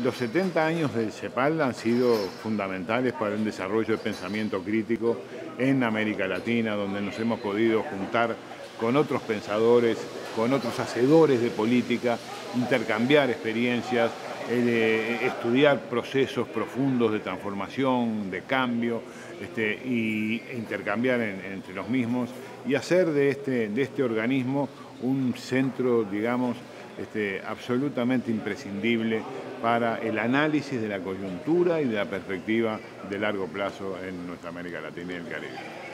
Los 70 años del CEPAL han sido fundamentales para el desarrollo de pensamiento crítico en América Latina, donde nos hemos podido juntar con otros pensadores, con otros hacedores de política, intercambiar experiencias, estudiar procesos profundos de transformación, de cambio, y intercambiar entre los mismos y hacer de este organismo un centro, digamos, absolutamente imprescindible para el análisis de la coyuntura y de la perspectiva de largo plazo en nuestra América Latina y el Caribe.